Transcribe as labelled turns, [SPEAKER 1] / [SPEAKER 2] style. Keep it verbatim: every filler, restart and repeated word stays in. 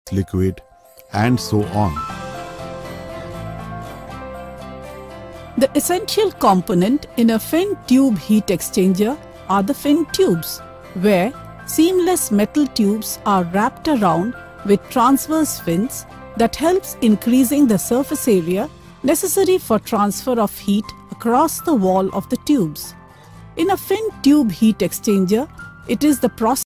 [SPEAKER 1] liquid, and so on.
[SPEAKER 2] The essential component in a fin tube heat exchanger are the fin tubes, where seamless metal tubes are wrapped around with transverse fins that helps increasing the surface area necessary for transfer of heat across the wall of the tubes. In a fin tube heat exchanger, it is the process